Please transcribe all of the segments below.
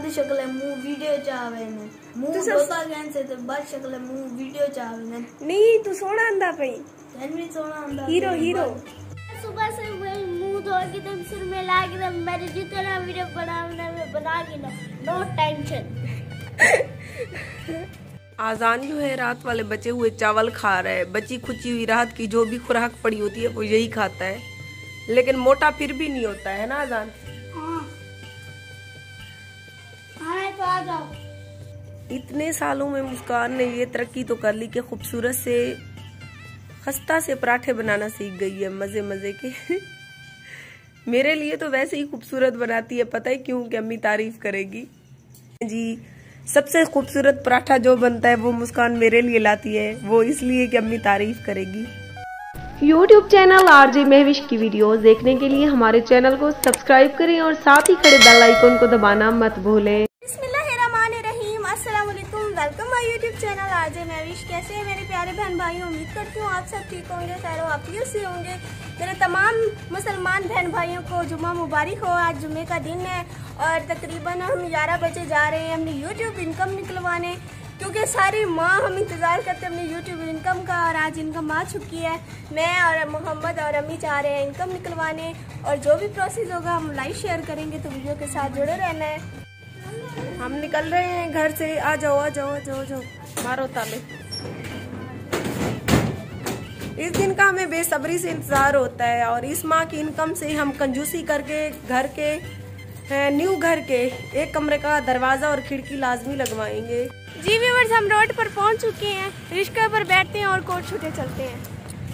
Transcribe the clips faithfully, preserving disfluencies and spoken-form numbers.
शक्ल मुंह वीडियो चावे ने मुंह दोता गैन से तो बस शक्ल मुंह वीडियो चावे ने नहीं तू सोना अंदा पई तन भी सोना अंदा हीरो हीरो सुबह से मुंह धो के तुम सिर में ला के मेरे जितना वीडियो बनाना मैं बना के ना नो टेंशन। आजान जो है रात वाले बचे हुए चावल खा रहे हैं। बची खुची हुई रात की जो भी खुराक पड़ी होती है वो यही खाता है, लेकिन मोटा फिर भी नहीं होता है ना आजान। हाँ हाँ तो आ जाओ। इतने सालों में मुस्कान ने ये तरक्की तो कर ली कि खूबसूरत से खस्ता से पराठे बनाना सीख गई है मजे मजे के। मेरे लिए तो वैसे ही खूबसूरत बनाती है, पता है क्यों? कि अम्मी तारीफ करेगी जी। सबसे खूबसूरत पराठा जो बनता है वो मुस्कान मेरे लिए लाती है, वो इसलिए कि अम्मी तारीफ करेगी। यूट्यूब चैनल आरजे महविश की वीडियोस देखने के लिए हमारे चैनल को सब्सक्राइब करें और साथ ही खड़े बेल आइकन को दबाना मत भूलें। बिस्मिल्लाहिर्रहमानिर्रहीम, अस्सलाम वालेकुम, welcome my YouTube channel RJ Mahvish. कैसे हैं मेरे प्यारे बहन भाई? उम्मीद करती हूँ आप सब ठीक होंगे, खैर वाफियत से होंगे। मेरे तमाम मुसलमान बहन भाइयों को जुम्मा मुबारक हो। आज जुम्मे का दिन है और तकरीबन हम ग्यारह बजे जा रहे हैं अपनी यूट्यूब इनकम निकलवाने, क्योंकि सारी माँ हम इंतज़ार करते हैं अपनी यूट्यूब इनकम का और आज इनकम आ चुकी है। मैं और मोहम्मद और अम्मी जा रहे हैं इनकम निकलवाने और जो भी प्रोसेस होगा हम लाइव शेयर करेंगे, तो वीडियो के साथ जुड़े रहना है। हम निकल रहे हैं घर से। आ जाओ आ जाओ आ जाओ जाओ, मारो ताले। इस दिन का हमें बेसब्री से इंतजार होता है और इस माह की इनकम से हम कंजूसी करके घर के न्यू घर के एक कमरे का दरवाजा और खिड़की लाजमी लगवाएंगे। जी व्यूअर्स, हम रोड पर पहुंच चुके हैं, रिक्शा पर बैठते हैं और कोट छूटे चलते हैं।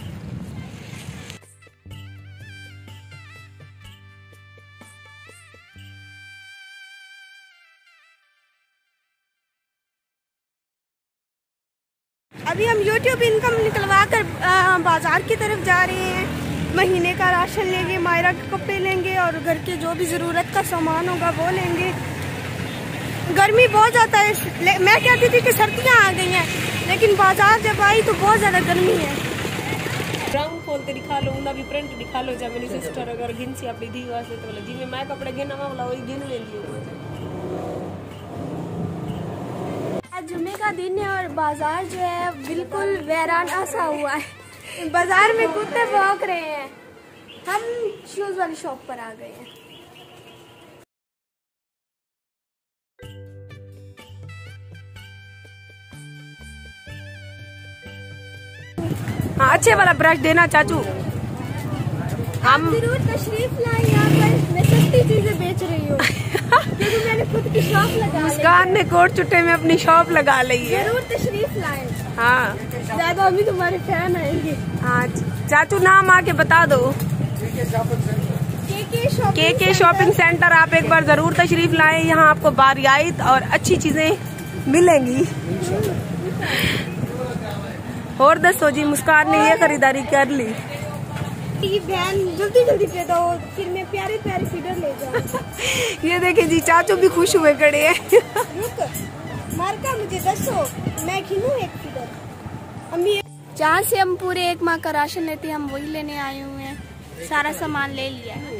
अभी हम यूट्यूब इनकम निकलवा कर बाजार की तरफ जा रहे हैं। महीने का राशन लेंगे, मायरा के कपड़े लेंगे और घर के जो भी ज़रूरत का सामान होगा वो लेंगे। गर्मी बहुत ज़्यादा है। मैं कहती थी कि सर्दियाँ आ गई हैं, लेकिन बाजार जब आई तो बहुत ज़्यादा गर्मी है। रंग खोल के दिखा लो, उन्हें भी प्रिंट दिखा लो। जब मेरी सिस्टर अगर गिन सी अपनी दी वास्ते तो बोला जी मैं मैं कपड़े गिना वाला वही गिन लेंदी हूँ। जुम्मे का दिन है और बाजार जो है बिल्कुल वीराना सा हुआ है। बाजार में कुत्ते भौंक रहे हैं। हम शूज वाली शॉप पर आ गए हैं। हाँ, अच्छे वाला ब्रश देना चाचू। हम जरूर तशरीफ लाएं यहाँ पर। मैं सस्ती चीजें बेच रही हूँ क्योंकि मैंने खुद की शॉप लगा ली। मुस्कान ने कोट चुट्टे में अपनी शॉप लगा ली है। जरूर तशरीफ लाएं। हाँ, ज्यादा अभी तुम्हारे फैन आएंगे। हाँ चाचू, नाम आके बता दो। के के शॉपिंग सेंटर। आप एक बार जरूर तशरीफ लाएं, यहाँ आपको बारियात और अच्छी चीजें मिलेंगी। और दसो जी, मुस्कान ने ये खरीदारी कर ली। ये बहन जल्दी जल्दी पैदा हो, फिर मैं प्यारे प्यारे फीडर ले जाऊँ। ये देखे जी, चाचू भी खुश हुए खड़े हैं। रुक मारका, मुझे दसो मैं खिलूं एक फीडर। अम्मी, जहाँ से हम पूरे एक माह का राशन लेते हैं हम वही लेने आए हुए हैं। सारा सामान ले लिया है।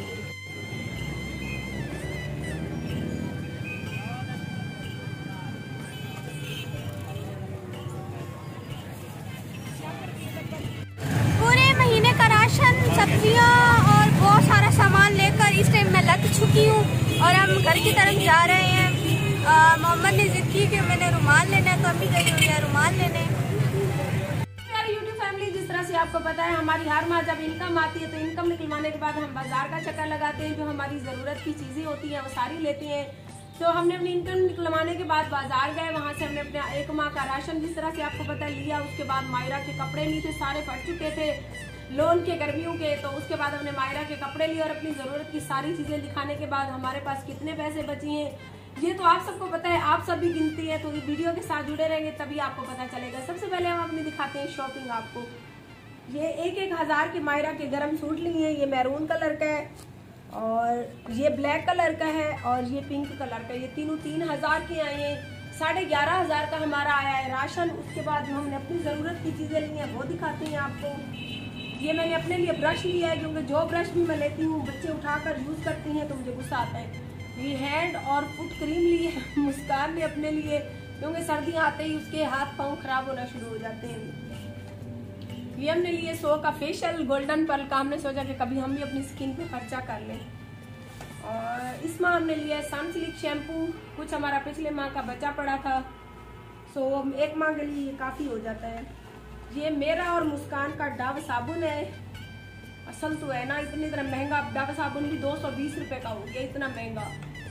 सब्जियाँ और बहुत सारा सामान लेकर इस टाइम मैं लग चुकी हूँ और हम घर की तरफ जा रहे हैं। मोहम्मद ने जिद की कि मैंने रुमाल लेना है, तो अभी गई हुई है रुमाल लेने। प्यारी यूट्यूब फैमिली, जिस तरह से आपको पता है हमारी हर माह जब इनकम आती है तो इनकम निकलवाने के बाद हम बाजार का चक्कर लगाते हैं। जो हमारी ज़रूरत की चीज़ें होती हैं वो सारी लेते हैं। तो हमने अपनी इनकम निकलवाने के बाद बाजार गए, वहाँ से हमने अपने एक माह का राशन जिस तरह से आपको पता लिया। उसके बाद मायरा के कपड़े नहीं थे, सारे फट चुके थे लोन के गर्मियों के, तो उसके बाद हमने मायरा के कपड़े लिए और अपनी ज़रूरत की सारी चीज़ें दिखाने के बाद हमारे पास कितने पैसे बची हैं ये तो आप सबको पता है, आप सब भी गिनती है। तो वीडियो के साथ जुड़े रहेंगे तभी आपको पता चलेगा। सबसे पहले हम अपनी दिखाते हैं शॉपिंग आपको। ये एक एक हज़ार के मायरा के गर्म सूट लिए हैं। ये मैरून कलर का है और ये ब्लैक कलर का है और ये पिंक कलर का। ये तीनों तीन हज़ार के आए हैं। साढ़े ग्यारह हज़ार का हमारा आया है राशन। उसके बाद जो हमने अपनी ज़रूरत की चीज़ें ली हैं वो दिखाते हैं आपको। ये मैंने अपने लिए ब्रश लिया है, क्योंकि जो ब्रश भी मैं लेती हूँ बच्चे उठाकर यूज़ करती हैं तो मुझे गुस्सा आता है। ये हैंड और फुट क्रीम ली है मुस्कान ने अपने लिए, क्योंकि सर्दियाँ आते ही उसके हाथ पाँव खराब होना शुरू हो जाते हैं। ये हमने लिए सो का फेशियल गोल्डन पर्ल का, हमने सोचा कि कभी हम भी अपनी स्किन पे खर्चा कर लें। और इस माह हमने लिया सनसिल्क शैम्पू, कुछ हमारा पिछले माह का बचा पड़ा था, सो एक माह के लिए ये काफ़ी हो जाता है। ये मेरा और मुस्कान का डव साबुन है, असल तो है ना इतनी तरह महंगा, डव साबुन भी दो सौ बीस रुपए का हो गया, इतना महंगा।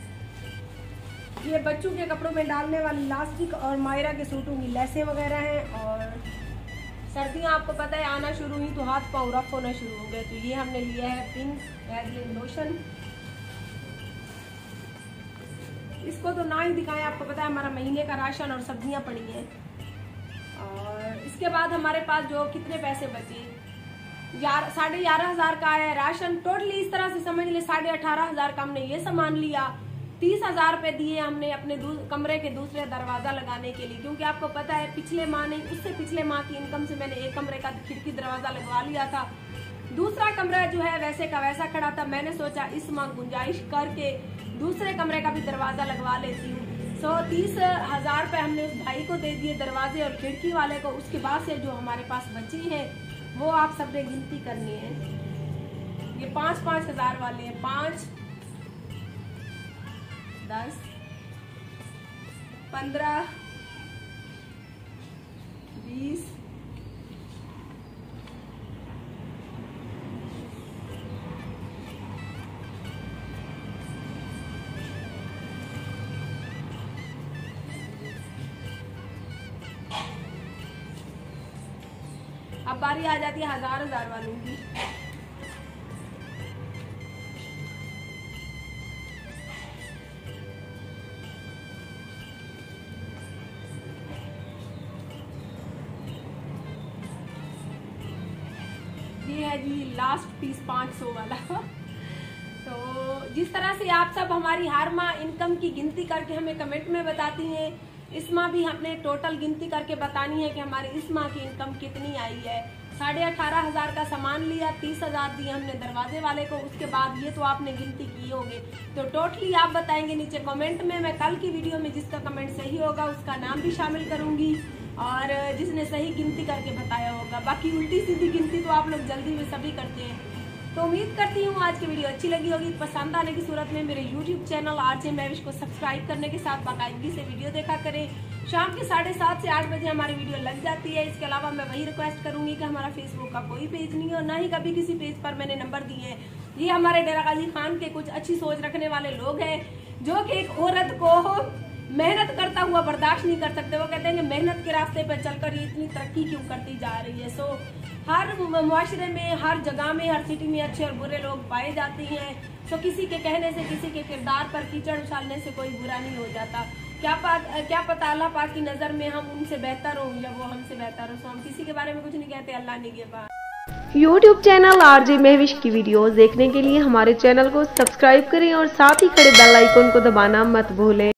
ये बच्चों के कपड़ों में डालने वाली इलास्टिक और मायरा के सूटों की लेसें वगैरह हैं। और सर्दियाँ आपको पता है आना शुरू हुई तो हाथ पाँव रफ होना शुरू हो गए, तो ये हमने लिया है पिंक हेयर लोशन। इसको तो ना ही दिखाएं, आपको पता है हमारा महीने का राशन और सब्जियां पड़ी हैं। और इसके बाद हमारे पास जो कितने पैसे बचे, यार साढ़े ग्यारह हजार का है राशन, टोटली इस तरह से समझ ले साढ़े अठारह हजार का हमने ये सामान लिया। तीस हजार रुपए दिए हमने अपने कमरे के दूसरे दरवाजा लगाने के लिए, क्योंकि आपको पता है पिछले माह नहीं उससे पिछले माह की इनकम से मैंने एक कमरे का खिड़की दरवाजा लगवा लिया था, दूसरा कमरा जो है वैसे का वैसा खड़ा था। मैंने सोचा इस माह गुंजाइश करके दूसरे कमरे का भी दरवाजा लगवा लेती हूँ। सो तीस हजार रुपए हमने उस भाई को दे दिए दरवाजे और खिड़की वाले को। उसके बाद से जो हमारे पास बची है वो आप सबने गिनती करनी है। ये पांच पांच हजार वाले हैं, पांच, दस, पंद्रह, बीस, अब बारी आ जाती है हजार हजार वालों की। ये है जी लास्ट पीस पाँच सौ वाला। तो जिस तरह से आप सब हमारी हर माह इनकम की गिनती करके हमें कमेंट में बताती हैं, इस माह भी हमने टोटल गिनती करके बतानी है कि हमारी इस माह की इनकम कितनी आई है। साढ़े अठारह हजार का सामान लिया, तीस हजार दिए हमने दरवाजे वाले को, उसके बाद ये तो आपने गिनती की होगी। तो टोटली आप बताएंगे नीचे कमेंट में, मैं कल की वीडियो में जिसका कमेंट सही होगा उसका नाम भी शामिल करूंगी और जिसने सही गिनती करके बताया होगा। बाकी उल्टी सीधी गिनती तो आप लोग जल्दी में सभी करते हैं। तो उम्मीद करती हूँ आज की वीडियो अच्छी लगी होगी। पसंद आने की सूरत में मेरे यूट्यूब चैनल आरजे मैविश को सब्सक्राइब करने के साथ बाकायदगी से वीडियो देखा करें। शाम के साढ़े सात से आठ बजे हमारी वीडियो लग जाती है। इसके अलावा मैं वही रिक्वेस्ट करूंगी कि हमारा फेसबुक का कोई पेज नहीं है और ना ही कभी किसी पेज पर मैंने नंबर दिए हैं। ये हमारे डेरा गाजी खान के कुछ अच्छी सोच रखने वाले लोग हैं जो कि एक औरत को मेहनत करता हुआ बर्दाश्त नहीं कर सकते। वो कहते हैं कि मेहनत के रास्ते पर चलकर ये इतनी तरक्की क्यों करती जा रही है। सो हर मुआशरे में, हर जगह में, हर सिटी में अच्छे और बुरे लोग पाए जाते हैं। सो किसी के कहने से, किसी के किरदार पर कीचड़ उछालने से कोई बुरा नहीं हो जाता। क्या पा, क्या पता अल्लाह पाक की नजर में हम उनसे बेहतर हो या वो हमसे बेहतर हो। सो हम किसी के बारे में कुछ नहीं कहते, अल्लाह निगहबान। यूट्यूब चैनल आरजे महविश की वीडियोस देखने के लिए हमारे चैनल को सब्सक्राइब करें और साथ ही खड़े बेल आइकन को दबाना मत भूलें।